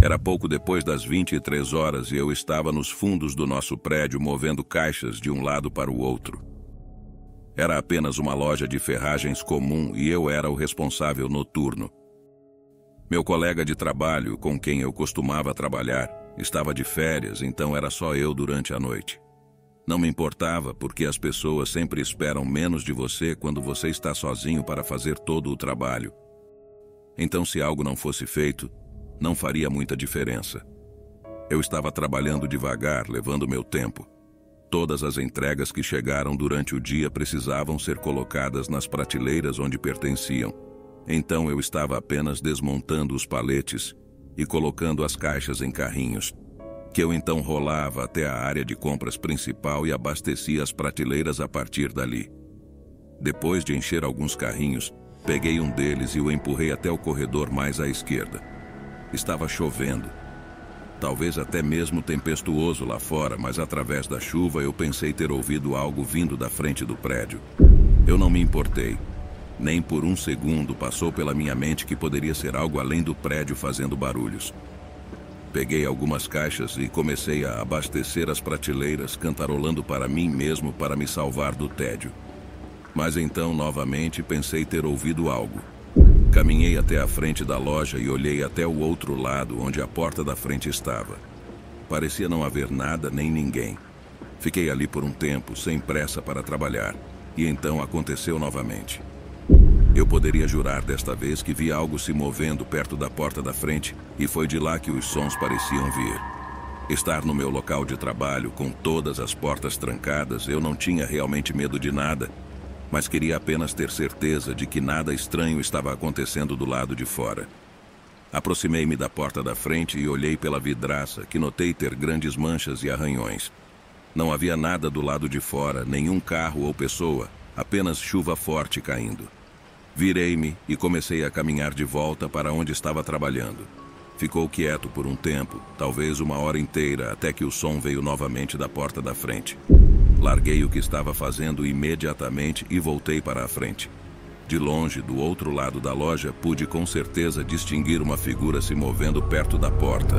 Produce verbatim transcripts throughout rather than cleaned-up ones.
Era pouco depois das vinte e três horas e eu estava nos fundos do nosso prédio movendo caixas de um lado para o outro. Era apenas uma loja de ferragens comum e eu era o responsável noturno. Meu colega de trabalho, com quem eu costumava trabalhar, estava de férias, então era só eu durante a noite. Não me importava, porque as pessoas sempre esperam menos de você quando você está sozinho para fazer todo o trabalho. Então, se algo não fosse feito, não faria muita diferença. Eu estava trabalhando devagar, levando meu tempo. Todas as entregas que chegaram durante o dia precisavam ser colocadas nas prateleiras onde pertenciam. Então eu estava apenas desmontando os paletes e colocando as caixas em carrinhos, que eu então rolava até a área de compras principal e abastecia as prateleiras a partir dali. Depois de encher alguns carrinhos, peguei um deles e o empurrei até o corredor mais à esquerda. Estava chovendo. Talvez até mesmo tempestuoso lá fora, mas através da chuva eu pensei ter ouvido algo vindo da frente do prédio. Eu não me importei. Nem por um segundo passou pela minha mente que poderia ser algo além do prédio fazendo barulhos. Peguei algumas caixas e comecei a abastecer as prateleiras, cantarolando para mim mesmo para me salvar do tédio. Mas então, novamente, pensei ter ouvido algo. Caminhei até a frente da loja e olhei até o outro lado, onde a porta da frente estava. Parecia não haver nada nem ninguém. Fiquei ali por um tempo, sem pressa para trabalhar, e então aconteceu novamente. Eu poderia jurar desta vez que vi algo se movendo perto da porta da frente e foi de lá que os sons pareciam vir. Estar no meu local de trabalho, com todas as portas trancadas, eu não tinha realmente medo de nada, mas queria apenas ter certeza de que nada estranho estava acontecendo do lado de fora. Aproximei-me da porta da frente e olhei pela vidraça, que notei ter grandes manchas e arranhões. Não havia nada do lado de fora, nenhum carro ou pessoa, apenas chuva forte caindo. Virei-me e comecei a caminhar de volta para onde estava trabalhando. Ficou quieto por um tempo, talvez uma hora inteira, até que o som veio novamente da porta da frente. Larguei o que estava fazendo imediatamente e voltei para a frente. De longe, do outro lado da loja, pude com certeza distinguir uma figura se movendo perto da porta.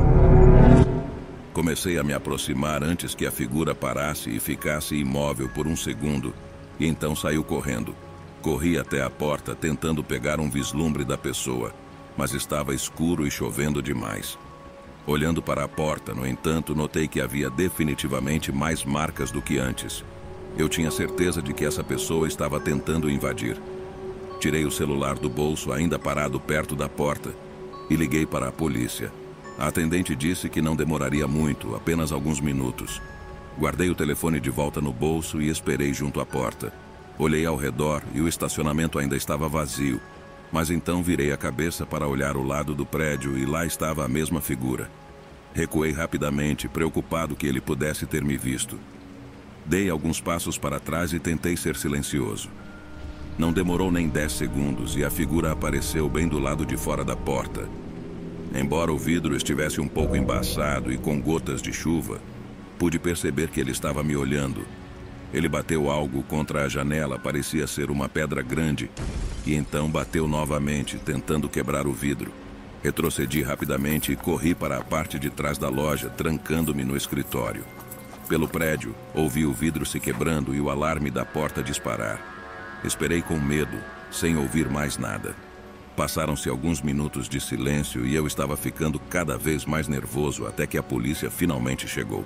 Comecei a me aproximar antes que a figura parasse e ficasse imóvel por um segundo, e então saiu correndo. Corri até a porta tentando pegar um vislumbre da pessoa, mas estava escuro e chovendo demais. Olhando para a porta, no entanto, notei que havia definitivamente mais marcas do que antes. Eu tinha certeza de que essa pessoa estava tentando invadir. Tirei o celular do bolso, ainda parado perto da porta, e liguei para a polícia. A atendente disse que não demoraria muito, apenas alguns minutos. Guardei o telefone de volta no bolso e esperei junto à porta. Olhei ao redor e o estacionamento ainda estava vazio, mas então virei a cabeça para olhar o lado do prédio e lá estava a mesma figura. Recuei rapidamente, preocupado que ele pudesse ter me visto. Dei alguns passos para trás e tentei ser silencioso. Não demorou nem dez segundos e a figura apareceu bem do lado de fora da porta. Embora o vidro estivesse um pouco embaçado e com gotas de chuva, pude perceber que ele estava me olhando. Ele bateu algo contra a janela, parecia ser uma pedra grande, e então bateu novamente, tentando quebrar o vidro. Retrocedi rapidamente e corri para a parte de trás da loja, trancando-me no escritório. Pelo prédio, ouvi o vidro se quebrando e o alarme da porta disparar. Esperei com medo, sem ouvir mais nada. Passaram-se alguns minutos de silêncio e eu estava ficando cada vez mais nervoso até que a polícia finalmente chegou.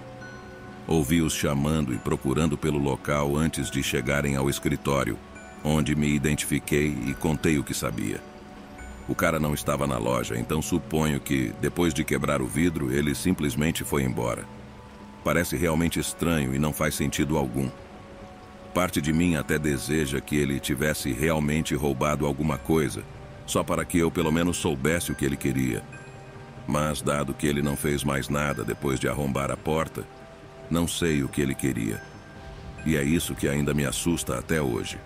Ouvi-os chamando e procurando pelo local antes de chegarem ao escritório, onde me identifiquei e contei o que sabia. O cara não estava na loja, então suponho que, depois de quebrar o vidro, ele simplesmente foi embora. Parece realmente estranho e não faz sentido algum. Parte de mim até deseja que ele tivesse realmente roubado alguma coisa, só para que eu pelo menos soubesse o que ele queria. Mas, dado que ele não fez mais nada depois de arrombar a porta, não sei o que ele queria. E é isso que ainda me assusta até hoje.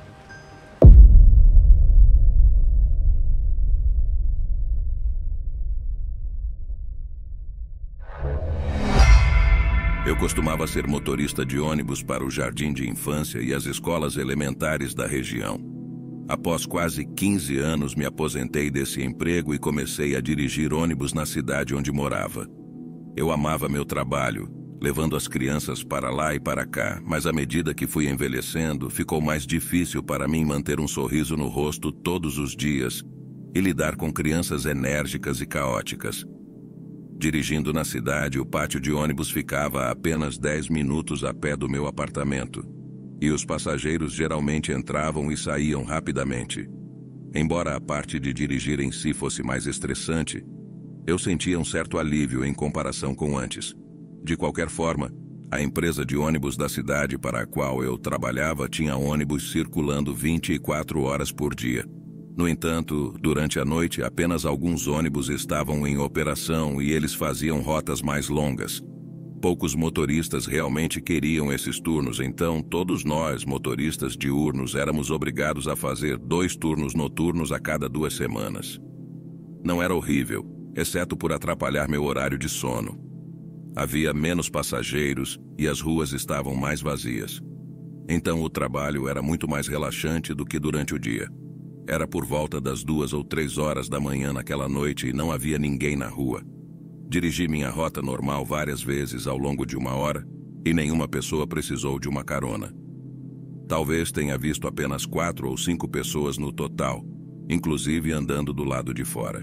Eu costumava ser motorista de ônibus para o jardim de infância e as escolas elementares da região. Após quase quinze anos, me aposentei desse emprego e comecei a dirigir ônibus na cidade onde morava. Eu amava meu trabalho, levando as crianças para lá e para cá, mas à medida que fui envelhecendo, ficou mais difícil para mim manter um sorriso no rosto todos os dias e lidar com crianças enérgicas e caóticas. Dirigindo na cidade, o pátio de ônibus ficava a apenas dez minutos a pé do meu apartamento, e os passageiros geralmente entravam e saíam rapidamente. Embora a parte de dirigir em si fosse mais estressante, eu sentia um certo alívio em comparação com antes. De qualquer forma, a empresa de ônibus da cidade para a qual eu trabalhava tinha ônibus circulando vinte e quatro horas por dia. No entanto, durante a noite, apenas alguns ônibus estavam em operação e eles faziam rotas mais longas. Poucos motoristas realmente queriam esses turnos, então todos nós, motoristas diurnos, éramos obrigados a fazer dois turnos noturnos a cada duas semanas. Não era horrível, exceto por atrapalhar meu horário de sono. Havia menos passageiros e as ruas estavam mais vazias. Então o trabalho era muito mais relaxante do que durante o dia. Era por volta das duas ou três horas da manhã naquela noite e não havia ninguém na rua. Dirigi minha rota normal várias vezes ao longo de uma hora e nenhuma pessoa precisou de uma carona. Talvez tenha visto apenas quatro ou cinco pessoas no total, inclusive andando do lado de fora.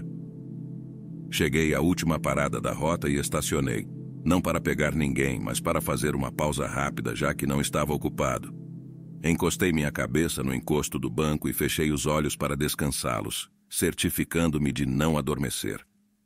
Cheguei à última parada da rota e estacionei, não para pegar ninguém, mas para fazer uma pausa rápida, já que não estava ocupado. Encostei minha cabeça no encosto do banco e fechei os olhos para descansá-los, certificando-me de não adormecer.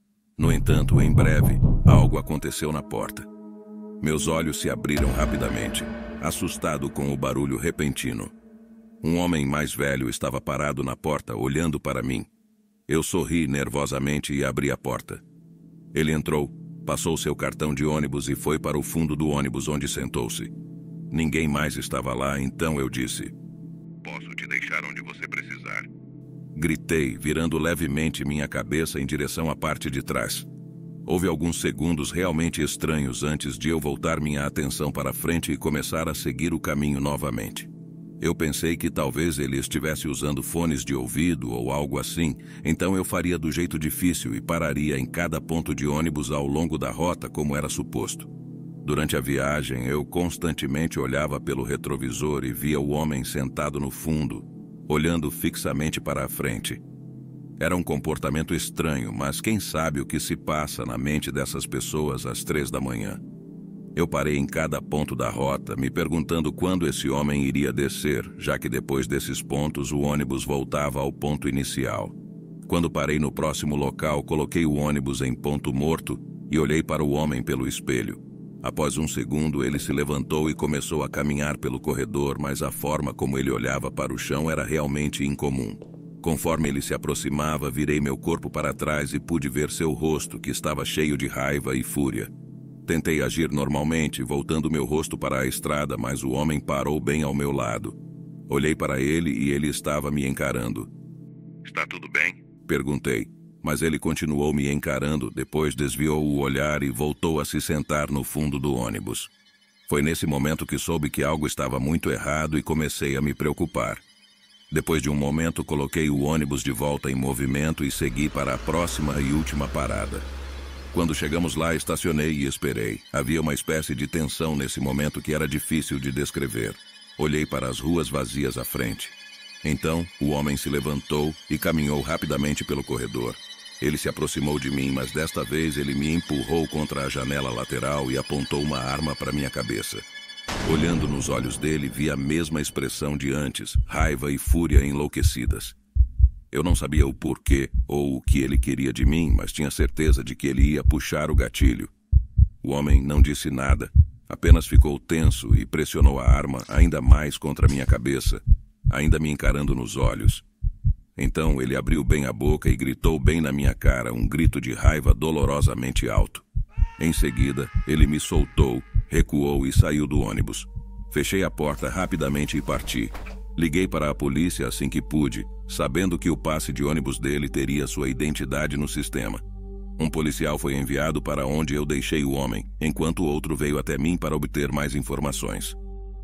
No entanto, em breve, algo aconteceu na porta. Meus olhos se abriram rapidamente, assustado com o barulho repentino. Um homem mais velho estava parado na porta, olhando para mim. Eu sorri nervosamente e abri a porta. Ele entrou, passou seu cartão de ônibus e foi para o fundo do ônibus, onde sentou-se. Ninguém mais estava lá, então eu disse: "Posso te deixar onde você precisar?" Gritei, virando levemente minha cabeça em direção à parte de trás. Houve alguns segundos realmente estranhos antes de eu voltar minha atenção para frente e começar a seguir o caminho novamente. Eu pensei que talvez ele estivesse usando fones de ouvido ou algo assim, então eu faria do jeito difícil e pararia em cada ponto de ônibus ao longo da rota como era suposto. Durante a viagem, eu constantemente olhava pelo retrovisor e via o homem sentado no fundo, olhando fixamente para a frente. Era um comportamento estranho, mas quem sabe o que se passa na mente dessas pessoas às três da manhã. Eu parei em cada ponto da rota, me perguntando quando esse homem iria descer, já que depois desses pontos o ônibus voltava ao ponto inicial. Quando parei no próximo local, coloquei o ônibus em ponto morto e olhei para o homem pelo espelho. Após um segundo, ele se levantou e começou a caminhar pelo corredor, mas a forma como ele olhava para o chão era realmente incomum. Conforme ele se aproximava, virei meu corpo para trás e pude ver seu rosto, que estava cheio de raiva e fúria. Tentei agir normalmente, voltando meu rosto para a estrada, mas o homem parou bem ao meu lado. Olhei para ele e ele estava me encarando. "Está tudo bem?" perguntei. Mas ele continuou me encarando, depois desviou o olhar e voltou a se sentar no fundo do ônibus. Foi nesse momento que soube que algo estava muito errado e comecei a me preocupar. Depois de um momento, coloquei o ônibus de volta em movimento e segui para a próxima e última parada. Quando chegamos lá, estacionei e esperei. Havia uma espécie de tensão nesse momento que era difícil de descrever. Olhei para as ruas vazias à frente. Então, o homem se levantou e caminhou rapidamente pelo corredor. Ele se aproximou de mim, mas desta vez ele me empurrou contra a janela lateral e apontou uma arma para minha cabeça. Olhando nos olhos dele, vi a mesma expressão de antes, raiva e fúria enlouquecidas. Eu não sabia o porquê ou o que ele queria de mim, mas tinha certeza de que ele ia puxar o gatilho. O homem não disse nada, apenas ficou tenso e pressionou a arma ainda mais contra minha cabeça, ainda me encarando nos olhos. Então ele abriu bem a boca e gritou bem na minha cara, um grito de raiva dolorosamente alto. Em seguida, ele me soltou, recuou e saiu do ônibus. Fechei a porta rapidamente e parti. Liguei para a polícia assim que pude, sabendo que o passe de ônibus dele teria sua identidade no sistema. Um policial foi enviado para onde eu deixei o homem, enquanto outro veio até mim para obter mais informações.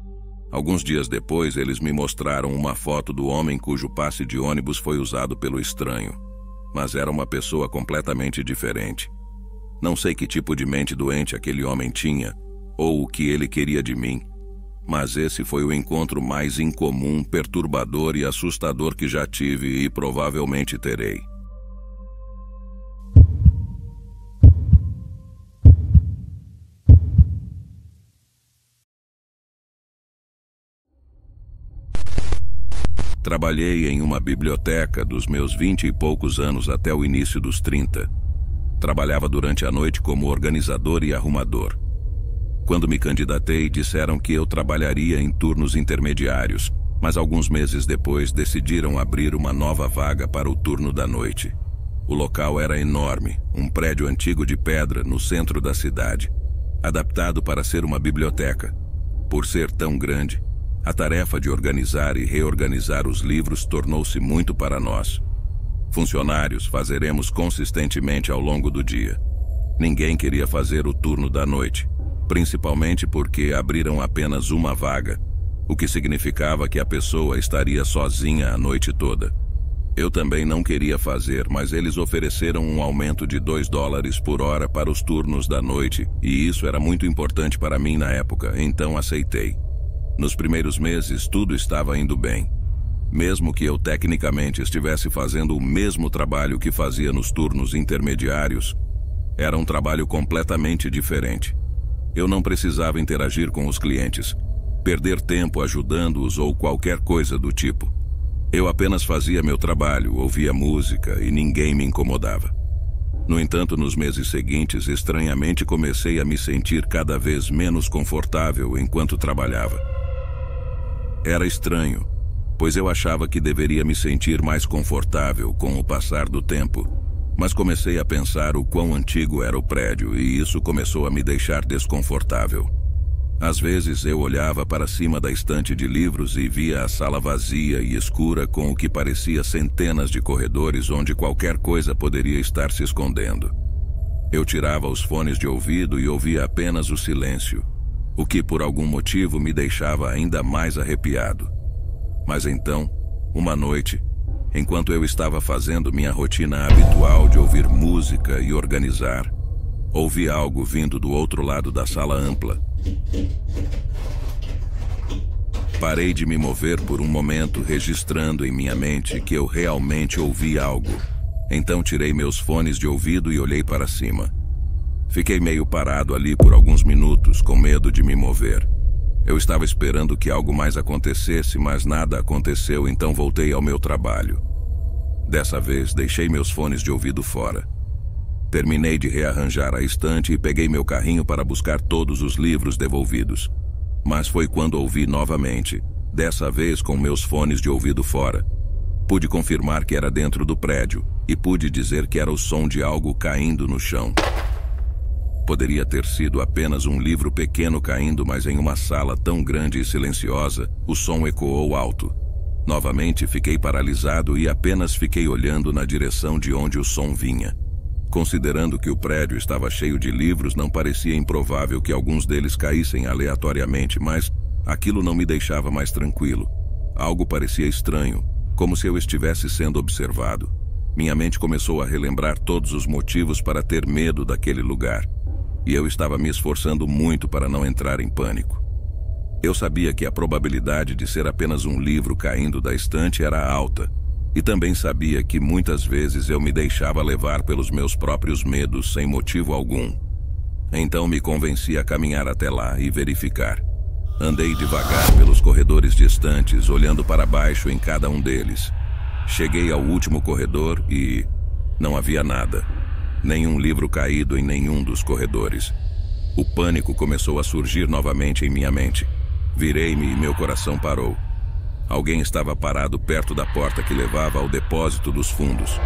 Alguns dias depois, eles me mostraram uma foto do homem cujo passe de ônibus foi usado pelo estranho. Mas era uma pessoa completamente diferente. Não sei que tipo de mente doente aquele homem tinha, ou o que ele queria de mim, mas esse foi o encontro mais incomum, perturbador e assustador que já tive e provavelmente terei. Trabalhei em uma biblioteca dos meus vinte e poucos anos até o início dos trinta. Trabalhava durante a noite como organizador e arrumador. Quando me candidatei, disseram que eu trabalharia em turnos intermediários, mas alguns meses depois decidiram abrir uma nova vaga para o turno da noite. O local era enorme, um prédio antigo de pedra no centro da cidade, adaptado para ser uma biblioteca. Por ser tão grande, a tarefa de organizar e reorganizar os livros tornou-se muito para nós. Funcionários fazeremos consistentemente ao longo do dia. Ninguém queria fazer o turno da noite, principalmente porque abriram apenas uma vaga, o que significava que a pessoa estaria sozinha a noite toda. Eu também não queria fazer, mas eles ofereceram um aumento de dois dólares por hora para os turnos da noite, e isso era muito importante para mim na época, então aceitei. Nos primeiros meses, tudo estava indo bem. Mesmo que eu tecnicamente estivesse fazendo o mesmo trabalho que fazia nos turnos intermediários, era um trabalho completamente diferente. Eu não precisava interagir com os clientes, perder tempo ajudando-os ou qualquer coisa do tipo. Eu apenas fazia meu trabalho, ouvia música e ninguém me incomodava. No entanto, nos meses seguintes, estranhamente comecei a me sentir cada vez menos confortável enquanto trabalhava. Era estranho, pois eu achava que deveria me sentir mais confortável com o passar do tempo, mas comecei a pensar o quão antigo era o prédio e isso começou a me deixar desconfortável. Às vezes eu olhava para cima da estante de livros e via a sala vazia e escura com o que parecia centenas de corredores onde qualquer coisa poderia estar se escondendo. Eu tirava os fones de ouvido e ouvia apenas o silêncio, o que por algum motivo me deixava ainda mais arrepiado. Mas então, uma noite, enquanto eu estava fazendo minha rotina habitual de ouvir música e organizar, ouvi algo vindo do outro lado da sala ampla. Parei de me mover por um momento, registrando em minha mente que eu realmente ouvi algo. Então tirei meus fones de ouvido e olhei para cima. Fiquei meio parado ali por alguns minutos, com medo de me mover. Eu estava esperando que algo mais acontecesse, mas nada aconteceu, então voltei ao meu trabalho. Dessa vez, deixei meus fones de ouvido fora. Terminei de rearranjar a estante e peguei meu carrinho para buscar todos os livros devolvidos. Mas foi quando ouvi novamente, dessa vez com meus fones de ouvido fora. Pude confirmar que era dentro do prédio e pude dizer que era o som de algo caindo no chão. Poderia ter sido apenas um livro pequeno caindo, mas em uma sala tão grande e silenciosa, o som ecoou alto. Novamente fiquei paralisado e apenas fiquei olhando na direção de onde o som vinha. Considerando que o prédio estava cheio de livros, não parecia improvável que alguns deles caíssem aleatoriamente, mas aquilo não me deixava mais tranquilo. Algo parecia estranho, como se eu estivesse sendo observado. Minha mente começou a relembrar todos os motivos para ter medo daquele lugar. E eu estava me esforçando muito para não entrar em pânico. Eu sabia que a probabilidade de ser apenas um livro caindo da estante era alta, e também sabia que muitas vezes eu me deixava levar pelos meus próprios medos sem motivo algum. Então me convenci a caminhar até lá e verificar. Andei devagar pelos corredores distantes, olhando para baixo em cada um deles. Cheguei ao último corredor e não havia nada. Nenhum livro caído em nenhum dos corredores. O pânico começou a surgir novamente em minha mente. Virei-me e meu coração parou. Alguém estava parado perto da porta que levava ao depósito dos fundos.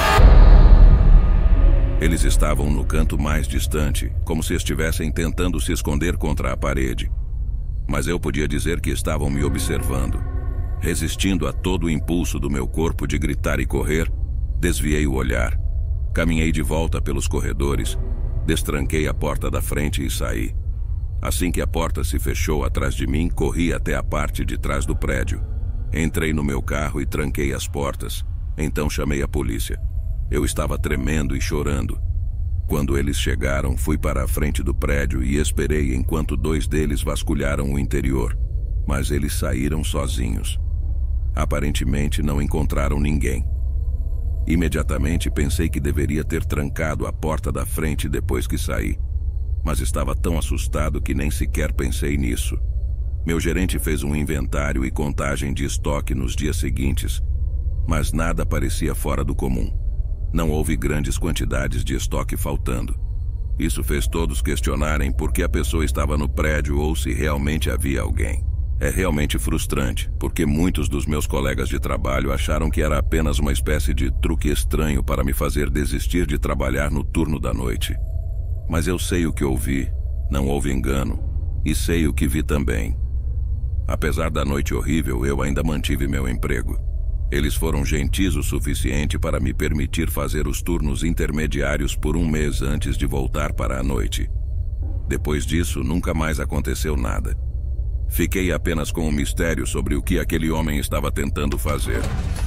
Eles estavam no canto mais distante, como se estivessem tentando se esconder contra a parede. Mas eu podia dizer que estavam me observando. Resistindo a todo o impulso do meu corpo de gritar e correr, desviei o olhar. Caminhei de volta pelos corredores, destranquei a porta da frente e saí. Assim que a porta se fechou atrás de mim, corri até a parte de trás do prédio. Entrei no meu carro e tranquei as portas. Então chamei a polícia. Eu estava tremendo e chorando. Quando eles chegaram, fui para a frente do prédio e esperei enquanto dois deles vasculharam o interior. Mas eles saíram sozinhos. Aparentemente não encontraram ninguém. Imediatamente pensei que deveria ter trancado a porta da frente depois que saí. Mas estava tão assustado que nem sequer pensei nisso. Meu gerente fez um inventário e contagem de estoque nos dias seguintes, mas nada parecia fora do comum. Não houve grandes quantidades de estoque faltando. Isso fez todos questionarem por que a pessoa estava no prédio ou se realmente havia alguém. É realmente frustrante, porque muitos dos meus colegas de trabalho acharam que era apenas uma espécie de truque estranho para me fazer desistir de trabalhar no turno da noite. Mas eu sei o que ouvi, não houve engano, e sei o que vi também. Apesar da noite horrível, eu ainda mantive meu emprego. Eles foram gentis o suficiente para me permitir fazer os turnos intermediários por um mês antes de voltar para a noite. Depois disso, nunca mais aconteceu nada. Fiquei apenas com um mistério sobre o que aquele homem estava tentando fazer.